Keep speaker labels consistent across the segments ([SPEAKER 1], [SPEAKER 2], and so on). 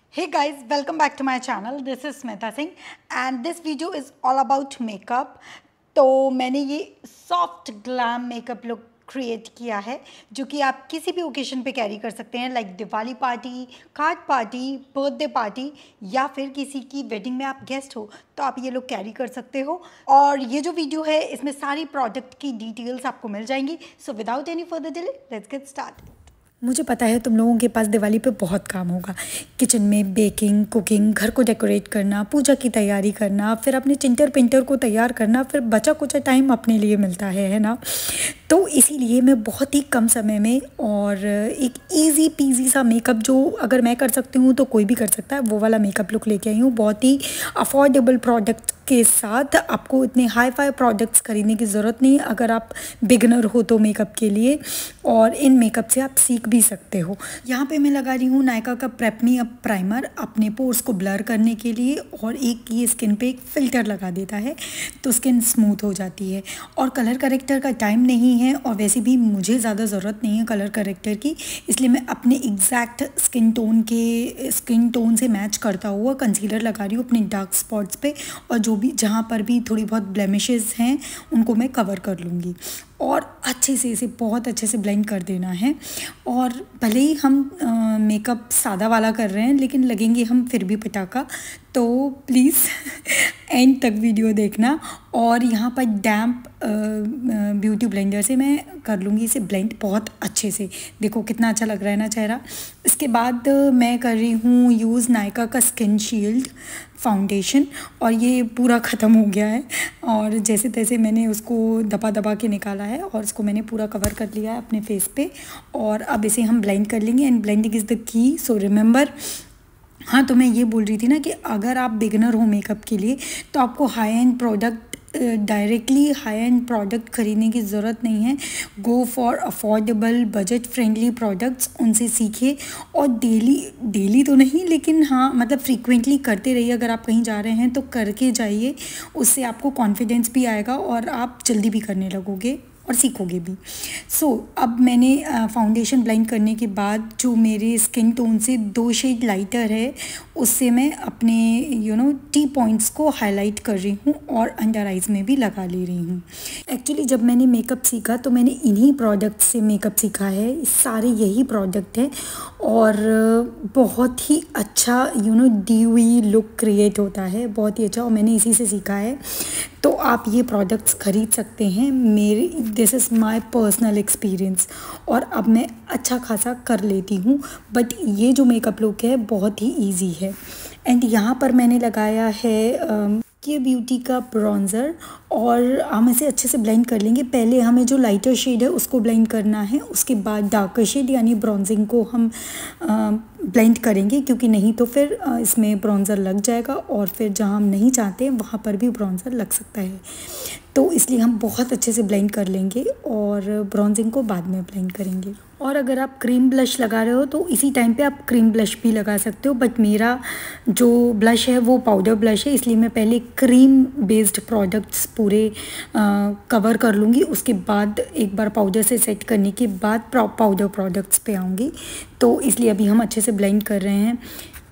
[SPEAKER 1] Hey guys, welcome back to my channel. This is Smita Singh and this video is all about makeup. तो मैंने ये soft glam makeup look create किया है जो कि आप किसी भी ओकेशन पे कैरी कर सकते हैं, like Diwali party, card party, birthday party या फिर किसी की वेडिंग में आप गेस्ट हो तो आप ये लुक कैरी कर सकते हो। और ये जो वीडियो है इसमें सारी प्रोडक्ट की डिटेल्स आपको मिल जाएंगी। So without any further delay let's get start. मुझे पता है तुम लोगों के पास दिवाली पे बहुत काम होगा, किचन में बेकिंग, कुकिंग, घर को डेकोरेट करना, पूजा की तैयारी करना, फिर अपने चिंटर पिंटर को तैयार करना, फिर बचा कुचा टाइम अपने लिए मिलता है ना। तो इसीलिए मैं बहुत ही कम समय में और एक इजी पीजी सा मेकअप जो अगर मैं कर सकती हूँ तो कोई भी कर सकता है, वो वाला मेकअप लुक लेके आई हूँ। बहुत ही अफोर्डेबल प्रोडक्ट के साथ, आपको इतने हाई फाई प्रोडक्ट्स खरीदने की ज़रूरत नहीं अगर आप बिगनर हो तो मेकअप के लिए, और इन मेकअप से आप सीख भी सकते हो। यहाँ पे मैं लगा रही हूँ नायका का प्रेप मी अप प्राइमर अपने पोर्स को ब्लर करने के लिए, और एक ये स्किन पे एक फ़िल्टर लगा देता है तो स्किन स्मूथ हो जाती है। और कलर करेक्टर का टाइम नहीं है और वैसे भी मुझे ज़्यादा ज़रूरत नहीं है कलर करेक्टर की, इसलिए मैं अपने एग्जैक्ट स्किन टोन से मैच करता हुआ कंसीलर लगा रही हूँ अपने डार्क स्पॉट्स पे, और जो भी जहाँ पर भी थोड़ी बहुत ब्लेमिशेस हैं उनको मैं कवर कर लूँगी। और अच्छे से इसे बहुत अच्छे से ब्लेंड कर देना है। और भले ही हम मेकअप सादा वाला कर रहे हैं लेकिन लगेंगे हम फिर भी पटाखा, तो प्लीज़ एंड तक वीडियो देखना। और यहाँ पर डैम्प ब्यूटी ब्लेंडर से मैं कर लूँगी इसे ब्लेंड बहुत अच्छे से। देखो कितना अच्छा लग रहा है ना चेहरा। इसके बाद मैं कर रही हूँ यूज़ नायका का स्किन शील्ड फाउंडेशन, और ये पूरा ख़त्म हो गया है और जैसे तैसे मैंने उसको दबा दबा के निकाला है और इसको मैंने पूरा कवर कर लिया है अपने फेस पे। और अब इसे हम ब्लेंड कर लेंगे and blending is the key, so remember. हाँ, तो मैं ये बोल रही थी ना कि अगर आप बिगनर हो मेकअप के लिए तो आपको high end product directly high end product ख़रीदने की ज़रूरत नहीं है। Go for affordable budget friendly products, उनसे सीखिए और डेली तो नहीं लेकिन हाँ मतलब फ्रीक्वेंटली करते रहिए। अगर आप कहीं जा रहे हैं तो करके जाइए, उससे आपको कॉन्फिडेंस भी आएगा और आप जल्दी भी करने लगोगे और सीखोगे भी। अब मैंने फाउंडेशन ब्लेंड करने के बाद जो मेरे स्किन टोन से 2 शेड लाइटर है उससे मैं अपने टी पॉइंट्स को हाईलाइट कर रही हूँ और अंडर आइज़ में भी लगा ले रही हूँ। एक्चुअली जब मैंने मेकअप सीखा तो मैंने इन्हीं प्रोडक्ट से मेकअप सीखा है, सारे यही प्रोडक्ट हैं और बहुत ही अच्छा ड्यूई लुक क्रिएट होता है, बहुत ही अच्छा, और मैंने इसी से सीखा है। तो आप ये प्रोडक्ट्स ख़रीद सकते हैं, this is my personal experience. और अब मैं अच्छा खासा कर लेती हूँ, बट ये जो मेकअप लुक है बहुत ही इजी है। एंड यहाँ पर मैंने लगाया है के ब्यूटी का ब्रॉन्ज़र, और हम इसे अच्छे से ब्लेंड कर लेंगे। पहले हमें जो लाइटर शेड है उसको ब्लेंड करना है, उसके बाद डार्कर शेड यानी ब्रॉन्जिंग को हम ब्लेंड करेंगे, क्योंकि नहीं तो फिर इसमें ब्रॉन्ज़र लग जाएगा और फिर जहाँ हम नहीं चाहते वहाँ पर भी ब्रॉन्ज़र लग सकता है। तो इसलिए हम बहुत अच्छे से ब्लेंड कर लेंगे और ब्रॉन्जिंग को बाद में ब्लेंड करेंगे। और अगर आप क्रीम ब्लश लगा रहे हो तो इसी टाइम पे आप क्रीम ब्लश भी लगा सकते हो, बट मेरा जो ब्लश है वो पाउडर ब्लश है, इसलिए मैं पहले क्रीम बेस्ड प्रोडक्ट्स पूरे कवर कर लूँगी, उसके बाद एक बार पाउडर से सेट करने के बाद पाउडर प्रोडक्ट्स पे आऊँगी। तो इसलिए अभी हम अच्छे से ब्लेंड कर रहे हैं।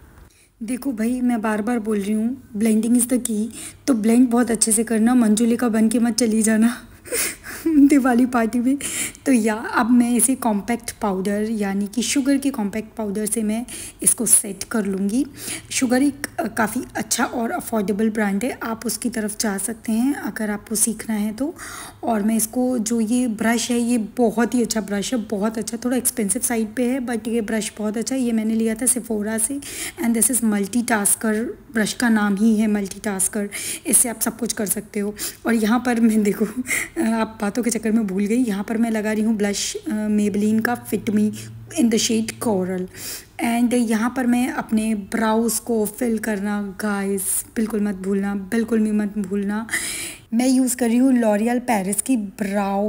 [SPEAKER 1] देखो भाई, मैं बार बार बोल रही हूँ ब्लेंडिंग इज़ द की, तो ब्लेंड बहुत अच्छे से करना, मंजुलिका बन के मत चली जाना दिवाली पार्टी में। तो अब मैं इसे कॉम्पैक्ट पाउडर यानी कि शुगर के कॉम्पैक्ट पाउडर से मैं इसको सेट कर लूँगी। शुगर एक काफ़ी अच्छा और अफोर्डेबल ब्रांड है, आप उसकी तरफ जा सकते हैं अगर आपको सीखना है तो। और मैं इसको, जो ये ब्रश है ये बहुत ही अच्छा ब्रश है, बहुत अच्छा, थोड़ा एक्सपेंसिव साइड पे है बट ये ब्रश बहुत अच्छा है। ये मैंने लिया था सेफोरा से and this is multitasker, brush का नाम ही है मल्टीटास्कर, इससे आप सब कुछ कर सकते हो। और यहाँ पर मैं देखो आप बातों के चक्कर में भूल गई, यहाँ पर मैं लगा रही हूँ ब्लश मेबेलिन का fit me in the shade coral. And यहाँ पर मैं अपने ब्राउज़ को फिल करना, गाइस बिल्कुल मत भूलना, बिल्कुल भी मत भूलना। मैं यूज़ कर रही हूँ लॉरियल पेरिस की brow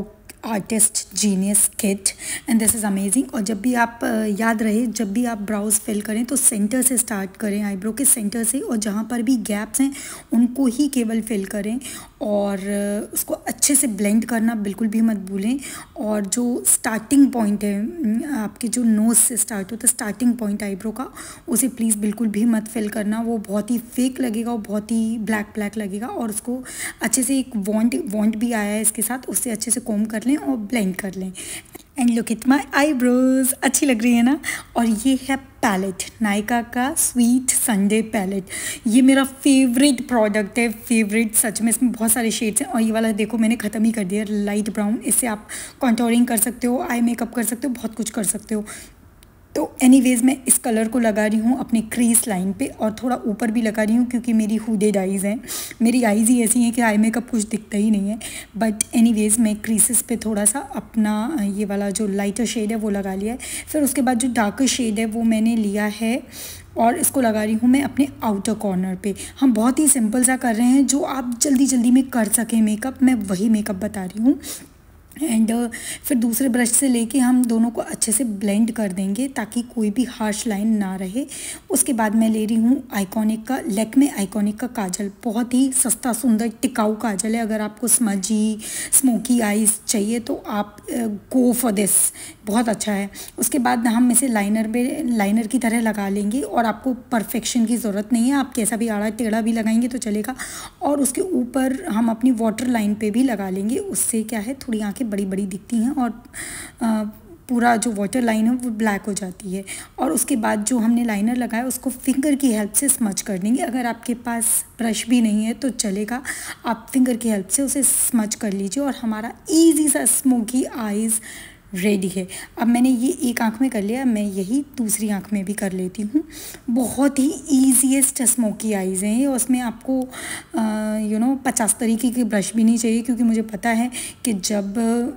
[SPEAKER 1] artist genius kit and this is amazing. और जब भी आप याद रहे, जब भी आप ब्राउज फिल करें तो सेंटर से स्टार्ट करें, आईब्रो के सेंटर से, और जहाँ पर भी गैप्स हैं उनको ही केवल फिल करें और उसको अच्छे से ब्लेंड करना बिल्कुल भी मत भूलें। और जो स्टार्टिंग पॉइंट है आपके, जो नोज़ से स्टार्ट होता है स्टार्टिंग पॉइंट आईब्रो का, उसे प्लीज़ बिल्कुल भी मत फिल करना, वो बहुत ही फेक लगेगा और बहुत ही ब्लैक ब्लैक लगेगा। और उसको अच्छे से, एक वॉन्ट भी आया है इसके साथ, उससे अच्छे से कोम कर लें और ब्लेंड कर लें। And look at my eyebrows, अच्छी लग रही है ना। और ये है पैलेट, नायका का स्वीट संडे पैलेट। ये मेरा फेवरेट प्रोडक्ट है, फेवरेट सच में। इसमें बहुत सारे शेड्स हैं और ये वाला देखो मैंने ख़त्म ही कर दिया, लाइट ब्राउन। इससे आप कॉन्टोरिंग कर सकते हो, आई मेकअप कर सकते हो, बहुत कुछ कर सकते हो। तो एनीवेज़ मैं इस कलर को लगा रही हूँ अपनी क्रीज लाइन पे और थोड़ा ऊपर भी लगा रही हूँ क्योंकि मेरी हुडेड आइज़ हैं, मेरी आइज़ ही ऐसी हैं कि आई मेकअप कुछ दिखता ही नहीं है। बट एनीवेज़ मैं क्रीसेस पे थोड़ा सा अपना ये वाला जो लाइटर शेड है वो लगा लिया है। फिर उसके बाद जो डार्कर शेड है वो मैंने लिया है और इसको लगा रही हूँ मैं अपने आउटर कॉर्नर पे। हम बहुत ही सिंपल सा कर रहे हैं, जो आप जल्दी जल्दी में कर सकें मेकअप, मैं वही मेकअप बता रही हूँ। एंड फिर दूसरे ब्रश से लेके हम दोनों को अच्छे से ब्लेंड कर देंगे ताकि कोई भी हार्श लाइन ना रहे। उसके बाद मैं ले रही हूँ आइकॉनिक का, लैक्मे आइकॉनिक का काजल। बहुत ही सस्ता सुंदर टिकाऊ काजल है। अगर आपको स्मजी स्मोकी आईज चाहिए तो आप गो फॉर दिस, बहुत अच्छा है। उसके बाद हम इसे लाइनर की तरह लगा लेंगे और आपको परफेक्शन की ज़रूरत नहीं है, आप कैसा भी आड़ा टेढ़ा भी लगाएंगे तो चलेगा। और उसके ऊपर हम अपनी वाटर लाइन पे भी लगा लेंगे, उससे क्या है थोड़ी आँखें बड़ी बड़ी दिखती हैं और पूरा जो वाटर लाइन है वो ब्लैक हो जाती है। और उसके बाद जो हमने लाइनर लगाया उसको फिंगर की हेल्प से स्मच कर देंगे। अगर आपके पास ब्रश भी नहीं है तो चलेगा, आप फिंगर की हेल्प से उसे स्मच कर लीजिए और हमारा ईजी सा स्मोकी आईज़ रेडी है। अब मैंने ये एक आँख में कर लिया, मैं यही दूसरी आँख में भी कर लेती हूँ। बहुत ही ईजीएस्ट स्मोकी आईज़ हैं ये। उसमें आपको 50 तरीके के ब्रश भी नहीं चाहिए, क्योंकि मुझे पता है कि जब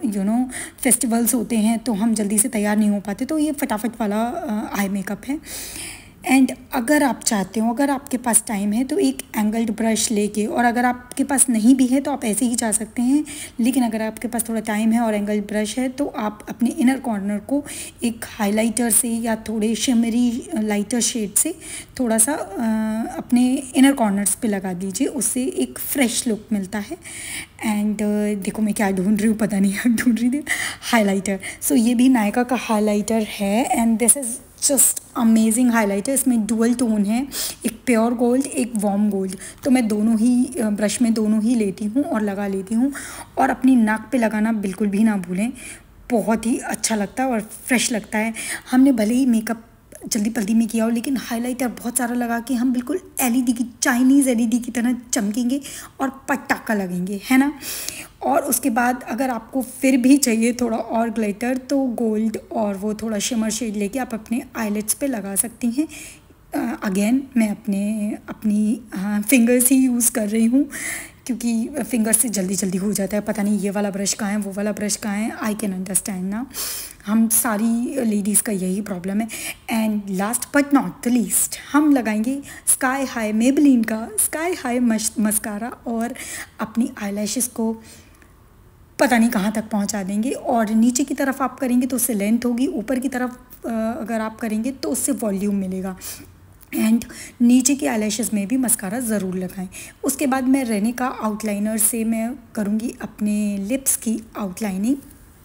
[SPEAKER 1] फेस्टिवल्स होते हैं तो हम जल्दी से तैयार नहीं हो पाते, तो ये फटाफट वाला आई मेकअप है। एंड अगर आप चाहते हो, अगर आपके पास टाइम है तो एक एंगल्ड ब्रश लेके, और अगर आपके पास नहीं भी है तो आप ऐसे ही जा सकते हैं, लेकिन अगर आपके पास थोड़ा टाइम है और एंगल्ड ब्रश है तो आप अपने इनर कॉर्नर को एक हाइलाइटर से या थोड़े शिमरी लाइटर शेड से थोड़ा सा अपने इनर कॉर्नर्स पे लगा दीजिए, उससे एक फ्रेश लुक मिलता है। एंड देखो मैं क्या ढूंढ रही हूँ, पता नहीं आप ढूंढ रही थी, हाइलाइटर। सो ये भी नायका का हाइलाइटर है and this is just amazing highlighter. इसमें डुअल टोन है, एक प्योर गोल्ड, एक वार्म गोल्ड। तो मैं दोनों ही ब्रश में दोनों ही लेती हूँ और लगा लेती हूँ। और अपनी नाक पे लगाना बिल्कुल भी ना भूलें, बहुत ही अच्छा लगता है और फ्रेश लगता है। हमने भले ही मेकअप जल्दी जल्दी में किया हो, लेकिन हाइलाइटर बहुत सारा लगा के हम बिल्कुल एलईडी की, चाइनीज़ एलईडी की तरह चमकेंगे और पटाखा लगेंगे, है ना। और उसके बाद अगर आपको फिर भी चाहिए थोड़ा और ग्लिटर, तो गोल्ड और वो थोड़ा शिमर शेड लेके आप अपने आईलिड्स पे लगा सकती हैं। अगेन मैं अपनी फिंगर्स ही यूज़ कर रही हूँ, क्योंकि फिंगर से जल्दी जल्दी हो जाता है। पता नहीं ये वाला ब्रश कहाँ है, वो वाला ब्रश कहाँ है, आई कैन अंडरस्टैंड ना। हम सारी लेडीज़ का यही प्रॉब्लम है। And last but not the least, हम लगाएंगे स्काई हाई, मेबेलिन का स्काई हाई मस्कारा और अपनी आईलैशेस को पता नहीं कहाँ तक पहुँचा देंगे। और नीचे की तरफ आप करेंगे तो उससे लेंथ होगी, ऊपर की तरफ अगर आप करेंगे तो उससे वॉल्यूम मिलेगा। एंड नीचे के आईलैशेस में भी मस्कारा ज़रूर लगाएं। उसके बाद मैं रेने का आउटलाइनर से मैं करूँगी अपने लिप्स की आउटलाइनिंग।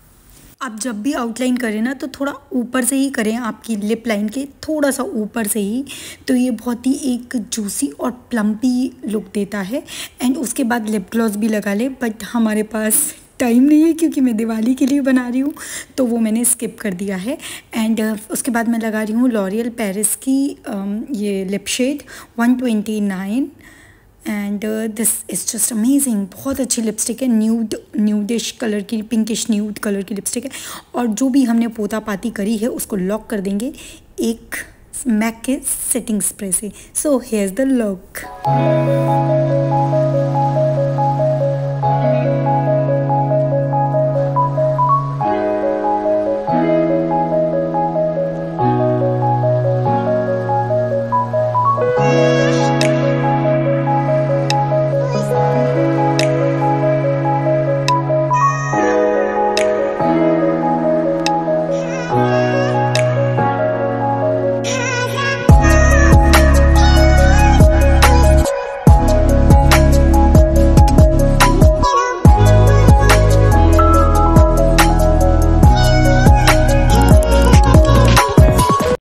[SPEAKER 1] आप जब भी आउटलाइन करें ना तो थोड़ा ऊपर से ही करें, आपकी लिप लाइन के थोड़ा सा ऊपर से ही, तो ये बहुत ही एक जूसी और प्लम्पी लुक देता है। एंड उसके बाद लिप ग्लॉस भी लगा ले, बट हमारे पास टाइम नहीं है क्योंकि मैं दिवाली के लिए बना रही हूँ, तो वो मैंने स्किप कर दिया है। एंड उसके बाद मैं लगा रही हूँ लॉरियल पेरिस की ये lip shade 129 and this is just amazing. बहुत अच्छी लिपस्टिक है, न्यूडिश कलर की, पिंकिश न्यूड कलर की लिपस्टिक है। और जो भी हमने पोता पाती करी है उसको लॉक कर देंगे एक मैक के सेटिंग स्प्रे से। So here's the look.